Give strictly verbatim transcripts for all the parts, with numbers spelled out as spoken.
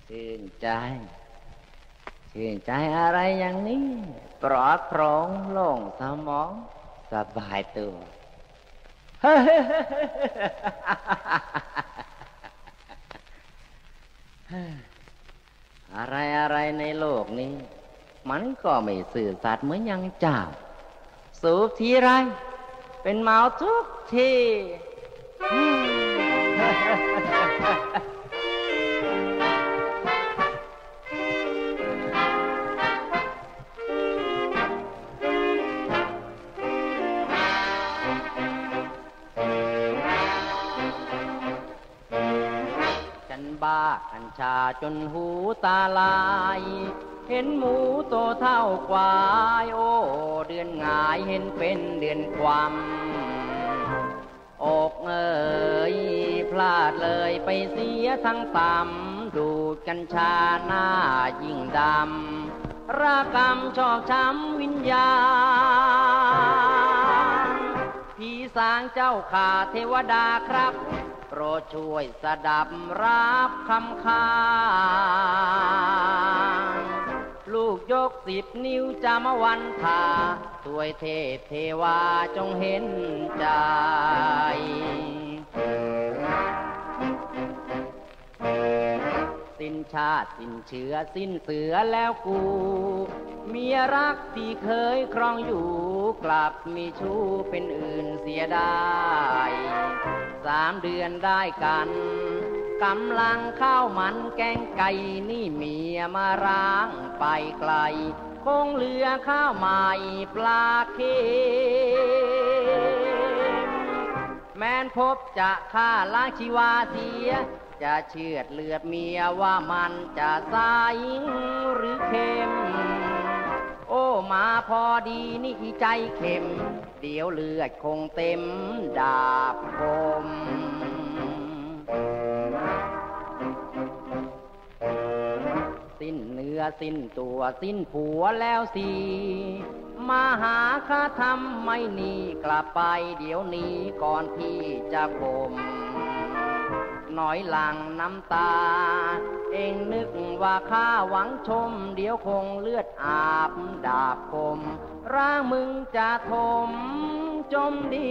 ชื่นใจชื่นใจอะไรอย่างนี้ปลอดโปร่งโล่งสมองสบายตัวอะไรอะไรในโลกนี้มันก็ไม่ซื่อสัตย์เหมือนอย่างเจ้าสูบทีไรเป็นเมาทุกทีบ้ากัญชาจนหูตาลายเห็นหมูโตเท่ากวายโอ้เดือนหงายเห็นเป็นเดือนความอกเอ๋ยพลาดเลยไปเสียทั้งตำดูดกัญชาหน้ายิ่งดำรากรรมชอกช้ำวิญญาณผีสางเจ้าข่าเทวดาครับโปรดช่วยสดับรับคำค้างลูกยกสิบนิ้วจามวันทาถวยเทพเทวาจงเห็นใจสิ้นชาติสิ้นเชื้อสิ้นเสือแล้วกูเมียรักที่เคยครองอยู่กลับมีชู้เป็นอื่นเสียได้สามเดือนได้กันกำลังข้าวมันแกงไก่นี่เมียมาร้างไปไกลคงเหลือข้าวใหม่ปลาเค็มแม้นพบจะฆ่าล้างชีวาเสียจะเชือดเลือดเมียว่ามันจะใสหรือเค็มโอ้มาพอดีนี่ใจเข็มเดี๋ยวเลือดคงเต็มดาบคมสิ้นเนื้อสิ้นตัวสิ้นผัวแล้วสิมาหาข้าทำไม่หนีกลับไปเดี๋ยวนี้ก่อนที่จะคมหน่อยหลังน้ำตาเองนึกว่าข้าหวังชมเดี๋ยวคงเลือดอาบดาบคมร่างมึงจะทมจมดี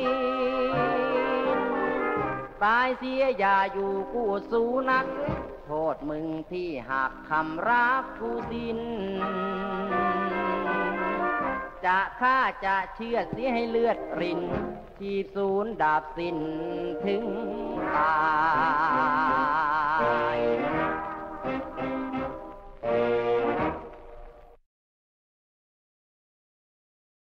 ตายเสียอย่าอยู่กู้สู้นักโทษมึงที่หักคำรักกูสิ้นจะฆ่าจะเชื่อเสียให้เลือดรินที่ศูนย์ดาบสิ้นถึงตา